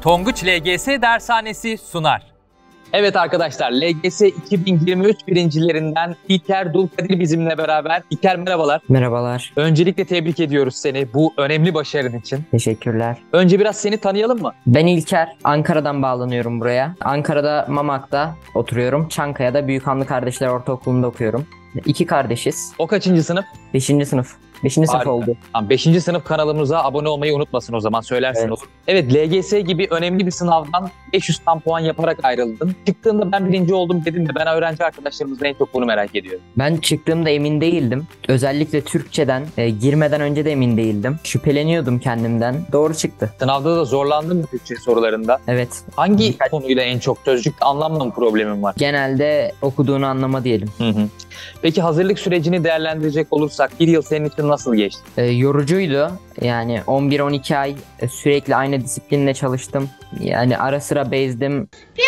Tonguç LGS Dershanesi sunar. Evet arkadaşlar, LGS 2023 birincilerinden İlker Dulkadir bizimle beraber. İlker merhabalar. Merhabalar. Öncelikle tebrik ediyoruz seni bu önemli başarın için. Teşekkürler. Önce biraz seni tanıyalım mı? Ben İlker. Ankara'dan bağlanıyorum buraya. Ankara'da Mamak'ta oturuyorum. Çankaya'da Büyükhanlı Kardeşler Ortaokulu'nda okuyorum. 2 kardeşiz. O kaçıncı sınıf? 5. sınıf. 5. sınıf Harika. oldu. Tamam, 5. sınıf kanalımıza abone olmayı unutmasın o zaman, söylersin Evet. olur. Evet, LGS gibi önemli bir sınavdan 500 tam puan yaparak ayrıldın. Çıktığında ben birinci oldum dedin de ben öğrenci arkadaşlarımızla en çok bunu merak ediyorum. Ben çıktığımda emin değildim. Özellikle Türkçeden girmeden önce de emin değildim. Şüpheleniyordum kendimden. Doğru çıktı. Sınavda da zorlandın mı Türkçe sorularında? Evet. Hangi konuyla en çok sözcük anlamla mı problemin var? Genelde okuduğunu anlama diyelim. Peki hazırlık sürecini değerlendirecek olursak bir yıl senin için nasıl geçti? Yorucuydu. Yani 11-12 ay sürekli aynı disiplinle çalıştım. Yani ara sıra bezdim.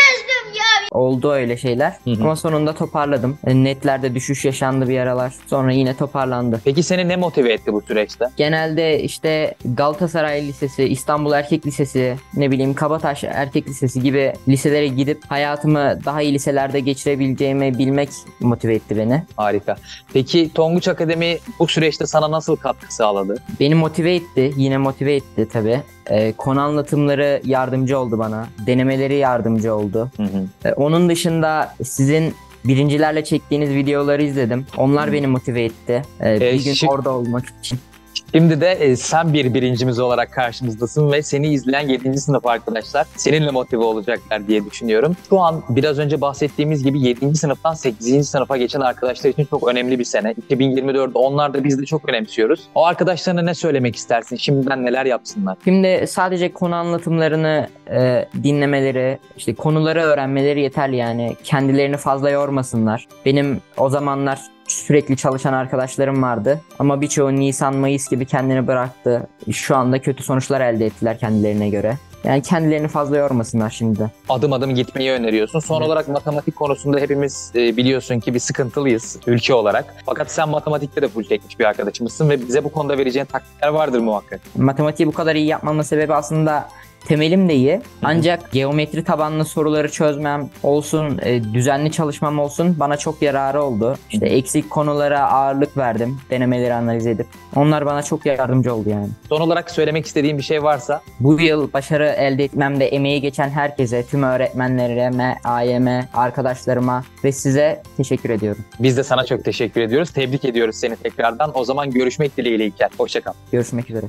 Oldu öyle şeyler. Ama sonunda toparladım. Netlerde düşüş yaşandı bir aralar. Sonra yine toparlandı. Peki seni ne motive etti bu süreçte? Genelde işte Galatasaray Lisesi, İstanbul Erkek Lisesi, ne bileyim Kabataş Erkek Lisesi gibi liselere gidip hayatımı daha iyi liselerde geçirebileceğimi bilmek motive etti beni. Harika. Peki Tonguç Akademi bu süreçte sana nasıl katkı sağladı? Beni motive etti. Yine motive etti tabii. Konu anlatımları yardımcı oldu bana. Denemeleri yardımcı oldu. Onun dışında sizin birincilerle çektiğiniz videoları izledim. Onlar beni motive etti. Bir gün orada olmak için. Şimdi de sen bir birincimiz olarak karşımızdasın ve seni izleyen 7. sınıf arkadaşlar seninle motive olacaklar diye düşünüyorum. Şu an biraz önce bahsettiğimiz gibi 7. sınıftan 8. sınıfa geçen arkadaşlar için çok önemli bir sene. 2024'de onlar da biz de çok önemsiyoruz. O arkadaşlarına ne söylemek istersin? Şimdiden neler yapsınlar? Şimdi sadece konu anlatımlarını dinlemeleri, işte konuları öğrenmeleri yeterli yani. Kendilerini fazla yormasınlar. Benim o zamanlar sürekli çalışan arkadaşlarım vardı ama birçoğu Nisan-Mayıs gibi kendini bıraktı. Şu anda kötü sonuçlar elde ettiler kendilerine göre. Yani kendilerini fazla yormasınlar şimdi. Adım adım gitmeyi öneriyorsun. Son olarak matematik konusunda hepimiz biliyorsun ki bir sıkıntılıyız ülke olarak. Fakat sen matematikte de full çekmiş bir arkadaşımızsın ve bize bu konuda vereceğin taktikler vardır muhakkak. Matematiği bu kadar iyi yapmamın sebebi aslında temelim de iyi. Ancak geometri tabanlı soruları çözmem olsun, düzenli çalışmam olsun bana çok yararı oldu. İşte eksik konulara ağırlık verdim, denemeleri analiz edip. Onlar bana çok yardımcı oldu yani. Son olarak söylemek istediğim bir şey varsa? Bu yıl başarı elde etmemde emeği geçen herkese, tüm öğretmenlerime, AYM, arkadaşlarıma ve size teşekkür ediyorum. Biz de sana çok teşekkür ediyoruz. Tebrik ediyoruz seni tekrardan. O zaman görüşmek dileğiyle İlker. Hoşça kal. Görüşmek üzere.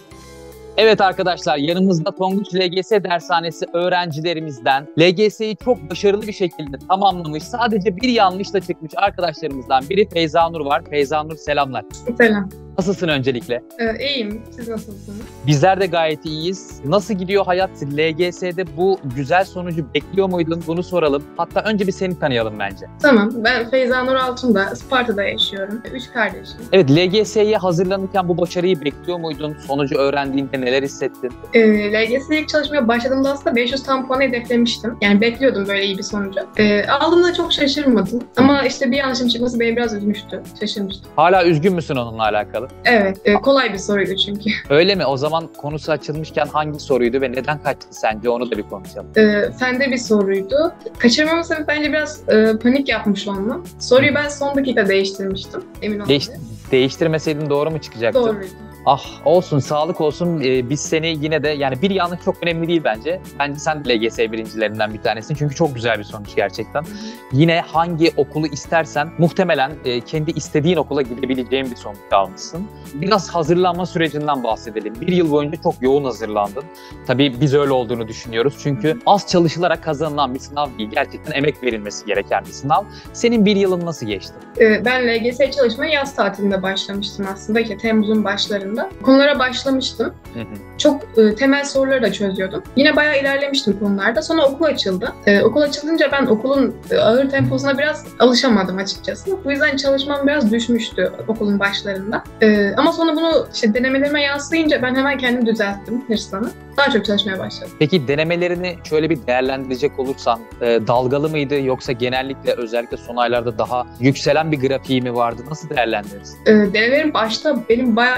Evet arkadaşlar, yanımızda Tonguç LGS Dershanesi öğrencilerimizden LGS'yi çok başarılı bir şekilde tamamlamış, sadece bir yanlışla çıkmış arkadaşlarımızdan biri Feyza Nur var. Feyza Nur selamlar. Selam. Nasılsın öncelikle? İyiyim. Siz nasılsınız? Bizler de gayet iyiyiz. Nasıl gidiyor hayat? LGS'de bu güzel sonucu bekliyor muydun? Bunu soralım. Hatta önce bir seni tanıyalım bence. Tamam. Ben Feyza Nur Altun'da, Isparta'da yaşıyorum. 3 kardeşim. Evet, LGS'ye hazırlanırken bu başarıyı bekliyor muydun? Sonucu öğrendiğinde neler hissettin? LGS'ye ilk çalışmaya başladığımda aslında 500 tam puanı hedeflemiştim. Yani bekliyordum böyle iyi bir sonucu. Aldığımda çok şaşırmadım. Ama işte bir yanlışım çıkması beni biraz üzmüştü. Şaşırmıştım. Hala üzgün müsün onunla alakalı? Evet. Kolay bir soruydu çünkü. Öyle mi? O zaman konusu açılmışken hangi soruydu ve neden kaçtı sence? Onu da bir konuşalım. Fende bir soruydu. Kaçırmamın sebebi bence biraz panik yapmış olmam. Soruyu ben son dakika değiştirmiştim. Emin olmadım. Değiştirmeseydin doğru mu çıkacaktı? Doğruydu. Ah olsun, sağlık olsun. Biz seni yine de, yani bir yanlış çok önemli değil bence. Bence sen de LGS birincilerinden bir tanesin. Çünkü çok güzel bir sonuç gerçekten. Yine hangi okulu istersen muhtemelen kendi istediğin okula gidebileceğin bir sonuç almışsın. Biraz hazırlanma sürecinden bahsedelim. Bir yıl boyunca çok yoğun hazırlandın. Tabii biz öyle olduğunu düşünüyoruz. Çünkü az çalışılarak kazanılan bir sınav değil. Gerçekten emek verilmesi gereken bir sınav. Senin bir yılın nasıl geçti? Ben LGS çalışmaya yaz tatilinde başlamıştım aslında. İşte Temmuz'un başlarında. Konulara başlamıştım. Çok temel soruları da çözüyordum. Yine bayağı ilerlemiştim konularda. Sonra okul açıldı. Okul açılınca ben okulun ağır temposuna biraz alışamadım açıkçası. Bu yüzden çalışmam biraz düşmüştü okulun başlarında. Ama sonra bunu işte denemelerime yansıyınca ben hemen kendimi düzelttim, hırslanıp. Daha çok çalışmaya başladım. Peki denemelerini şöyle bir değerlendirecek olursan dalgalı mıydı yoksa genellikle özellikle son aylarda daha yükselen bir grafiği mi vardı? Nasıl değerlendirirsin? Denemelerim başta benim bayağı kötü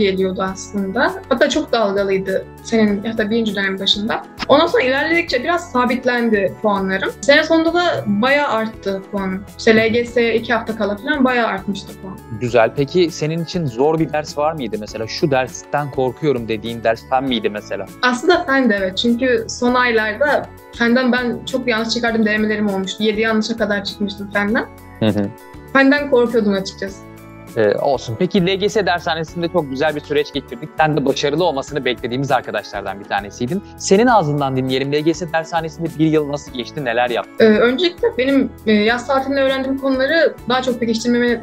geliyordu aslında. Hatta çok dalgalıydı senin hatta birinci dönem başında. Ondan sonra ilerledikçe biraz sabitlendi puanlarım. Sene sonunda da bayağı arttı puanım. İşte LGS'ye 2 hafta kala falan bayağı artmıştı puan. Güzel. Peki senin için zor bir ders var mıydı mesela? Şu dersten korkuyorum dediğin ders fen miydi mesela? Aslında fen de evet. Çünkü son aylarda fenden ben çok yanlış çıkardığım denemelerim olmuştu. 7 yanlışa kadar çıkmıştım fenden. Fenden korkuyordum açıkçası. Olsun. Peki LGS dershanesinde çok güzel bir süreç geçirdik. Sen de başarılı olmasını beklediğimiz arkadaşlardan bir tanesiydin. Senin ağzından dinleyelim. LGS dershanesinde bir yıl nasıl geçti, neler yaptın? Öncelikle benim yaz tatilinde öğrendiğim konuları daha çok pekiştirmeme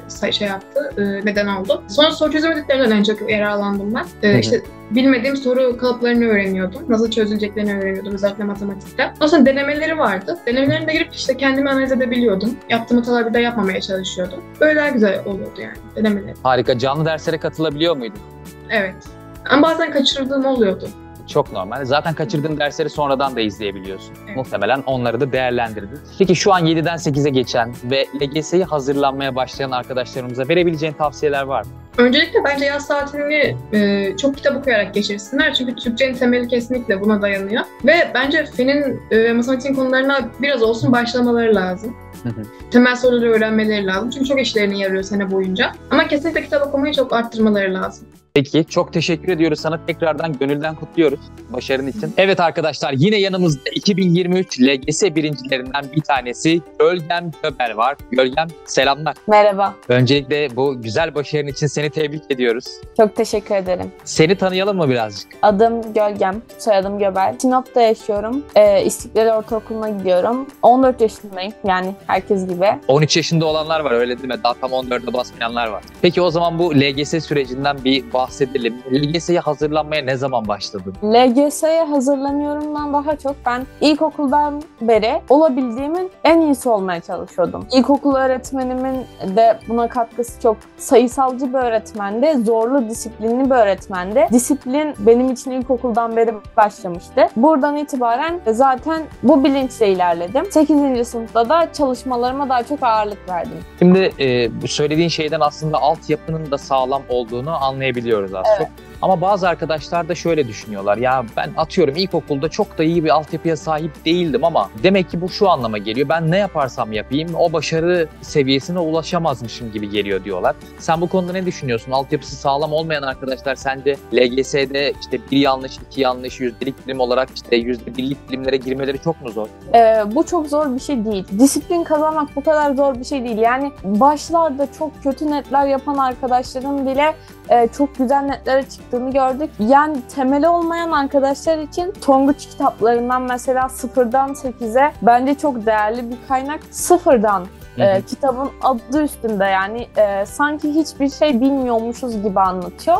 neden oldu. Sonra soru çözüm ödüllerinden en çok yararlandım ben. İşte bilmediğim soru kalıplarını öğreniyordum. Nasıl çözüleceklerini öğreniyordum özellikle matematikte. Ondan sonra denemeleri vardı. Denemelerine girip işte kendimi analiz edebiliyordum. Yaptığım hataları bir daha yapmamaya çalışıyordum. Böyle daha güzel oluyordu yani denemeleri. Harika. Canlı derslere katılabiliyor muydun? Evet. Ama bazen kaçırdığım oluyordu. Çok normal. Zaten kaçırdığın dersleri sonradan da izleyebiliyorsun. Evet. Muhtemelen onları da değerlendirdin. Peki şu an 7'den 8'e geçen ve LGS'yi hazırlanmaya başlayan arkadaşlarımıza verebileceğin tavsiyeler var mı? Öncelikle bence yaz tatilini çok kitap okuyarak geçirsinler. Çünkü Türkçenin temeli kesinlikle buna dayanıyor. Ve bence fenin ve matematiğin konularına biraz olsun başlamaları lazım. Temel soruları öğrenmeleri lazım. Çünkü çok işlerine yarıyor sene boyunca. Ama kesinlikle kitap okumayı çok arttırmaları lazım. Peki, çok teşekkür ediyoruz sana. Tekrardan gönülden kutluyoruz başarın için. Evet arkadaşlar, yine yanımızda 2023 LGS birincilerinden bir tanesi Gölgem Göbel var. Gölgem, selamlar. Merhaba. Öncelikle bu güzel başarın için seni tebrik ediyoruz. Çok teşekkür ederim. Seni tanıyalım mı birazcık? Adım Gölgem, soyadım Göbel. Sinop'ta yaşıyorum. İstiklal Ortaokulu'na gidiyorum. 14 yaşındayım, yani herkes gibi. 13 yaşında olanlar var, öyle değil mi? Daha tam 14'e basmayanlar var. Peki o zaman bu LGS sürecinden bir bahsedelim. LGS'ye hazırlanmaya ne zaman başladın? LGS'ye hazırlanıyorumdan daha çok ben ilkokuldan beri olabildiğimin en iyisi olmaya çalışıyordum. İlkokul öğretmenimin de buna katkısı çok. Sayısalcı bir öğretmendi, zorlu, disiplinli bir öğretmendi. Disiplin benim için ilkokuldan beri başlamıştı. Buradan itibaren zaten bu bilinçle ilerledim. 8. sınıfta da çalışmalarıma daha çok ağırlık verdim. Şimdi bu söylediğin şeyden aslında altyapının da sağlam olduğunu anlayabiliyoruz az çok. Ama bazı arkadaşlar da şöyle düşünüyorlar. Ya ben atıyorum ilkokulda çok da iyi bir altyapıya sahip değildim ama demek ki bu şu anlama geliyor. Ben ne yaparsam yapayım o başarı seviyesine ulaşamazmışım gibi geliyor diyorlar. Sen bu konuda ne düşünüyorsun? Altyapısı sağlam olmayan arkadaşlar sence LGS'de işte bir yanlış, iki yanlış, yüzdelik dilim olarak işte %1'lik dilimlere girmeleri çok mu zor? Bu çok zor bir şey değil. Disiplin kazanmak bu kadar zor bir şey değil. Yani başlarda çok kötü netler yapan arkadaşların bile çok güzel netlere çıktığını gördük. Yani temeli olmayan arkadaşlar için Tonguç kitaplarından mesela 0'dan 8'e bence çok değerli bir kaynak. Sıfırdan kitabın adı üstünde, yani sanki hiçbir şey bilmiyormuşuz gibi anlatıyor.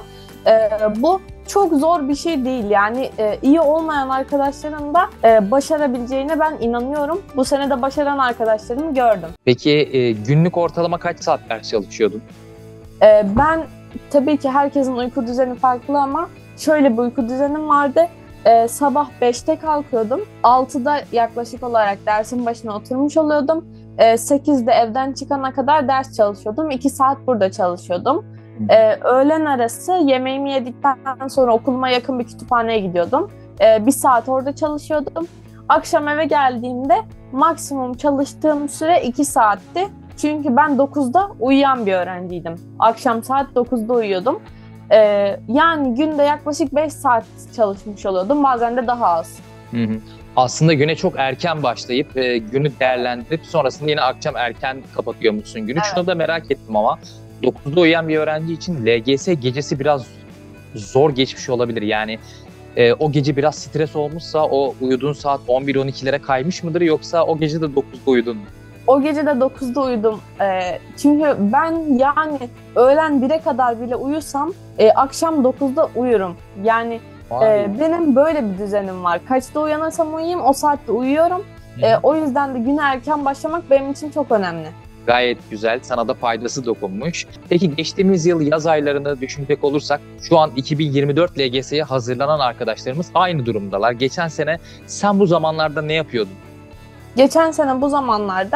Bu çok zor bir şey değil. Yani iyi olmayan arkadaşların da başarabileceğine ben inanıyorum. Bu sene de başaran arkadaşlarımı gördüm. Peki günlük ortalama kaç saat ders çalışıyordun? Ben tabii ki herkesin uyku düzeni farklı ama şöyle bir uyku düzenim vardı. Sabah 5'te kalkıyordum. 6'da yaklaşık olarak dersin başına oturmuş oluyordum. 8'de evden çıkana kadar ders çalışıyordum. 2 saat burada çalışıyordum. Öğlen arası yemeğimi yedikten sonra okuluma yakın bir kütüphaneye gidiyordum. 1 saat orada çalışıyordum. Akşam eve geldiğimde maksimum çalıştığım süre 2 saatti. Çünkü ben 9'da uyuyan bir öğrenciydim. Akşam saat 9'da uyuyordum. Yani günde yaklaşık 5 saat çalışmış oluyordum. Bazen de daha az. Aslında güne çok erken başlayıp günü değerlendirip sonrasında yine akşam erken kapatıyormuşsun günü. Evet. Şunu da merak ettim ama 9'da uyuyan bir öğrenci için LGS gecesi biraz zor geçmiş olabilir. Yani o gece biraz stres olmuşsa o uyuduğun saat 11-12'lere kaymış mıdır yoksa o gece de 9'da uyudun mu? O gece de 9'da uyudum. Çünkü ben yani öğlen 1'e kadar bile uyusam akşam 9'da uyurum. Yani benim böyle bir düzenim var. Kaçta uyanırsam uyuyayım o saatte uyuyorum. O yüzden de güne erken başlamak benim için çok önemli. Gayet güzel. Sana da faydası dokunmuş. Peki geçtiğimiz yıl yaz aylarını düşünecek olursak şu an 2024 LGS'ye hazırlanan arkadaşlarımız aynı durumdalar. Geçen sene sen bu zamanlarda ne yapıyordun? Geçen sene bu zamanlarda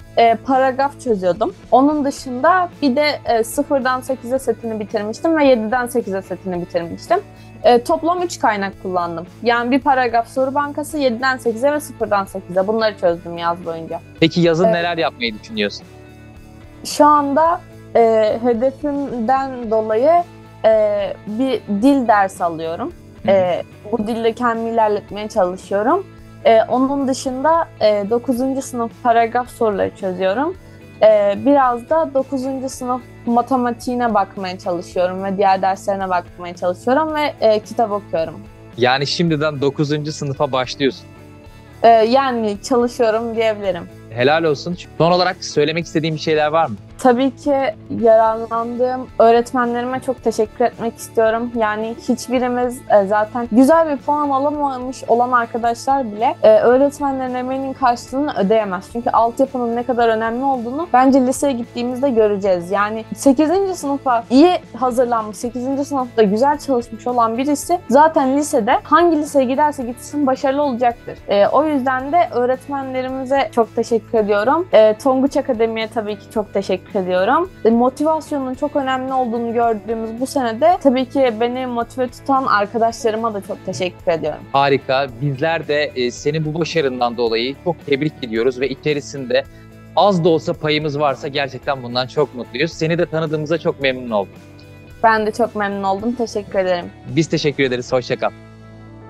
paragraf çözüyordum. Onun dışında bir de 0'dan 8'e setini bitirmiştim ve 7'den 8'e setini bitirmiştim. Toplam 3 kaynak kullandım. Yani bir paragraf soru bankası, 7'den 8'e ve 0'dan 8'e bunları çözdüm yaz boyunca. Peki yazın neler yapmayı düşünüyorsun? Şu anda hedefimden dolayı bir dil dersi alıyorum. Bu dille kendimi ilerletmeye çalışıyorum. Onun dışında 9. sınıf paragraf soruları çözüyorum. Biraz da 9. sınıf matematiğine bakmaya çalışıyorum ve diğer derslerine bakmaya çalışıyorum ve kitap okuyorum. Yani şimdiden 9. sınıfa başlıyorsun. Yani çalışıyorum diyebilirim. Helal olsun. Son olarak söylemek istediğim bir şeyler var mı? Tabii ki yararlandığım öğretmenlerime çok teşekkür etmek istiyorum. Yani hiçbirimiz zaten güzel bir puan alamamış olan arkadaşlar bile öğretmenlerin emeğinin karşılığını ödeyemez. Çünkü altyapının ne kadar önemli olduğunu bence liseye gittiğimizde göreceğiz. Yani 8. sınıfa iyi hazırlanmış, 8. sınıfta güzel çalışmış olan birisi zaten lisede hangi liseye giderse gitsin başarılı olacaktır. O yüzden de öğretmenlerimize çok teşekkür ediyorum. Tonguç Akademi'ye tabii ki çok teşekkür ediyorum. Motivasyonun çok önemli olduğunu gördüğümüz bu senede tabii ki beni motive tutan arkadaşlarıma da çok teşekkür ediyorum. Harika. Bizler de senin bu başarından dolayı çok tebrik ediyoruz ve içerisinde az da olsa payımız varsa gerçekten bundan çok mutluyuz. Seni de tanıdığımıza çok memnun oldum. Ben de çok memnun oldum. Teşekkür ederim. Biz teşekkür ederiz. Hoşça kal.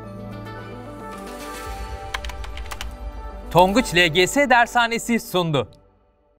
Tonguç LGS Dershanesi sundu.